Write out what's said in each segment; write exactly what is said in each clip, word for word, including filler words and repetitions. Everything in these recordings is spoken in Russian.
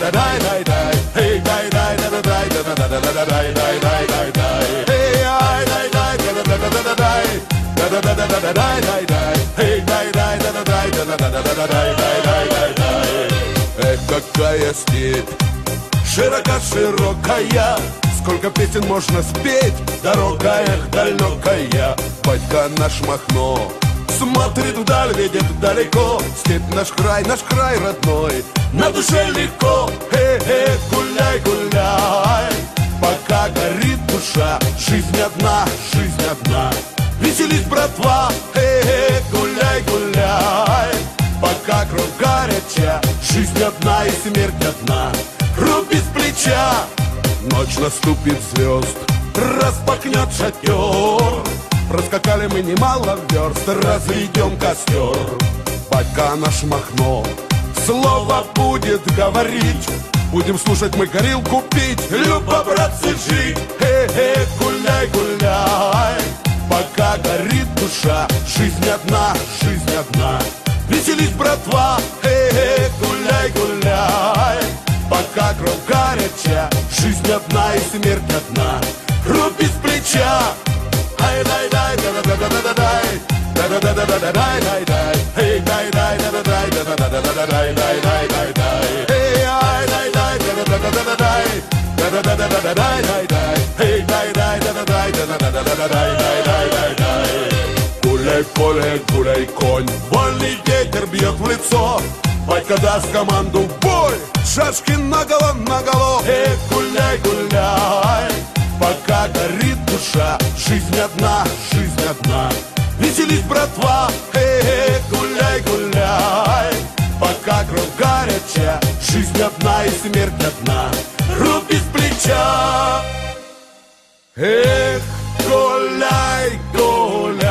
Эх, какая степь, широко-широкая, сколько песен можно спеть, дорога, эх, далекая. Батька наш Махно смотрит вдаль, видит далеко, степь наш край, наш край родной, на душе легко. Эх, гуляй, гуляй, пока горит душа, жизнь одна, жизнь одна. Веселись, братва, эх, гуляй, гуляй, пока кровь горяча, жизнь одна и смерть одна. Руби с плеча, ночь наступит звезд, распахнет шатер. Проскакали мы немало верст, разведем костер. Батька наш Махно слово будет говорить, будем слушать мы, горилку пить, любо, братцы, жить. Эх, гуляй, гуляй, пока горит душа, жизнь одна, жизнь одна. Веселись, братва, эх, гуляй, гуляй, пока кровь горяча, жизнь одна и смерть одна. Руби с плеча, ай дай дай да да да да да дай да да да да да дай дай дай эй дай дай да да дай да да да да да дай дай дай дай дай эй ай дай дай да да да да да дай да да да да да дай дай дай эй дай дай да да дай да да да да да дай дай дай дай дай. Гуляй, поле, гуляй, конь, вольный ветер бьет в лицо. Батька даст команду в бой, шашки наголо, наголо. Эх, гуляй, гуляй, пока горит душа, жизнь одна, жизнь одна. Веселись, братва, эх, гуляй, гуляй, пока кровь горяча, жизнь одна и смерть одна. Руби с плеча, эх, гуляй, гуляй,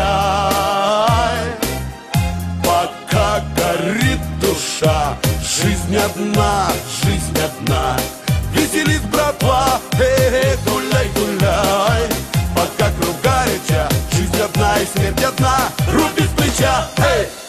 пока горит душа, жизнь одна, жизнь одна. Веселись, братва, эй, гуляй, гуляй, пока круг горяча, жизнь одна и смерть одна. Руби с плеча, эй!